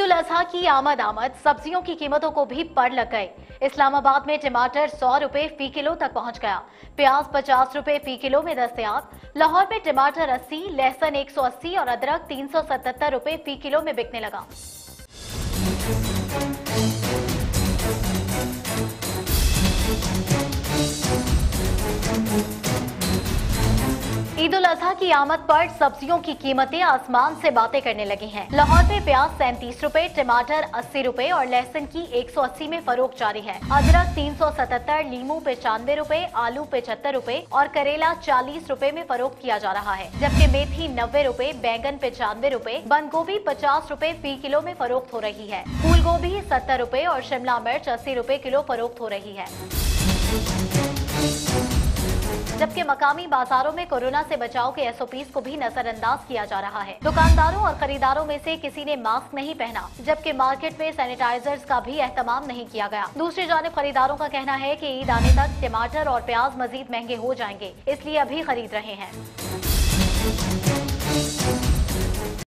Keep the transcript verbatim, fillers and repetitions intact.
ईद उल अजहा की आमद आमद सब्जियों की कीमतों को भी पड़ लग गए। इस्लामाबाद में टमाटर सौ रुपए फी किलो तक पहुंच गया। प्याज पचास रुपए फी किलो में दस्तयाब। लाहौर में टमाटर अस्सी, लहसुन एक सौ अस्सी और अदरक तीन सौ सतहत्तर रुपए फी किलो में बिकने लगा। ईद उल अजहा की आमद पर सब्जियों की कीमतें आसमान से बातें करने लगी हैं। लाहौर में प्याज सैंतीस रुपए, टमाटर अस्सी रुपए और लहसुन की एक सौ अस्सी में फरोख्त जारी है। अदरक तीन सौ सतहत्तर, लीमू पचानवे रुपए, आलू पचहत्तर रुपए और करेला चालीस रुपए में फरोख्त किया जा रहा है, जबकि मेथी नब्बे रुपए, बैंगन पचानवे रुपए, बंद गोभी पचास रुपए फी किलो में फरोख्त हो रही है। फूल गोभी सत्तर रुपए और शिमला मिर्च अस्सी रुपए किलो फरोख्त हो रही है। जबकि मकामी बाजारों में कोरोना से बचाव के एस ओ पीज़ को भी नजरअंदाज किया जा रहा है। दुकानदारों और खरीदारों में से किसी ने मास्क नहीं पहना, जबकि मार्केट में सैनिटाइजर्स का भी एहतमाम नहीं किया गया। दूसरी जानिब खरीदारों का कहना है कि ईद आने तक टमाटर और प्याज मजीद महंगे हो जाएंगे, इसलिए अभी खरीद रहे हैं।